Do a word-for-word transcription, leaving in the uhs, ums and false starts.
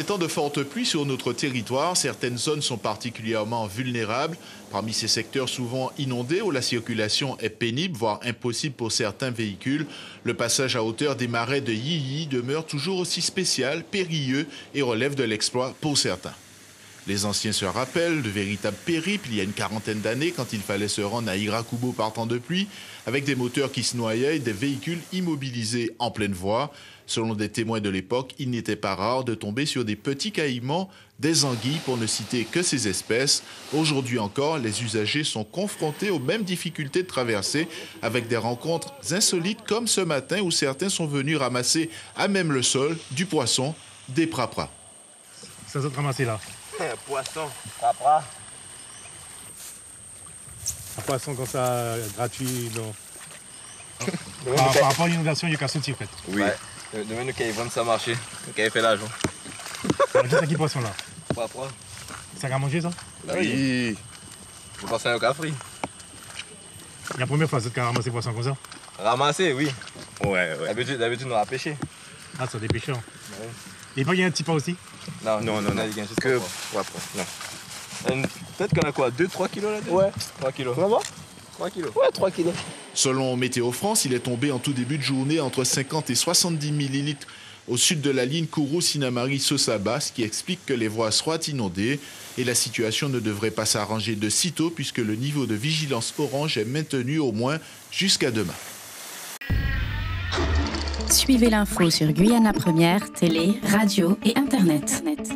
temps de fortes pluies sur notre territoire, certaines zones sont particulièrement vulnérables. Parmi ces secteurs souvent inondés où la circulation est pénible, voire impossible pour certains véhicules, le passage à hauteur des marais de Yilli demeure toujours aussi spécial, périlleux et relève de l'exploit pour certains. Les anciens se rappellent de véritables périples il y a une quarantaine d'années quand il fallait se rendre à Irakubo par temps de pluie, avec des moteurs qui se noyaient et des véhicules immobilisés en pleine voie. Selon des témoins de l'époque, il n'était pas rare de tomber sur des petits caïmans, des anguilles pour ne citer que ces espèces. Aujourd'hui encore, les usagers sont confrontés aux mêmes difficultés de traversée avec des rencontres insolites comme ce matin où certains sont venus ramasser à même le sol du poisson, des prapras. Ça s'est ramassé là. Un poisson, prapra. Un poisson comme ça, gratuit. Donc... par, par rapport à l'inondation, il y a qu'à sortir en fait. Oui. Ouais. Demain, nous allons vendre ça marché. Nous allons faire l'argent. C'est qui poisson là? Prapra. Ça a mangé ça? Oui. Je pense à un café. La première fois, c'est que tu as ramassé poisson comme ça? Ramasser, oui. Ouais, ouais. D'habitude, d'habitude, nous avons pêché. Ah, c'est des pêcheurs. Ouais. Et pas il y a un petit pas aussi? Non, non, non. non. Que Prapra. Non. Peut-être qu'on a quoi, deux trois kilos là-dedans? Ouais. trois kilos. Vraiment? trois kilos. Ouais, trois kilos. Selon Météo France, il est tombé en tout début de journée entre cinquante et soixante-dix millilitres au sud de la ligne Kourou-Sinamari-Sosaba, ce qui explique que les voies soient inondées. Et la situation ne devrait pas s'arranger de sitôt puisque le niveau de vigilance orange est maintenu au moins jusqu'à demain. Suivez l'info sur Guyana Première, télé, radio et Internet.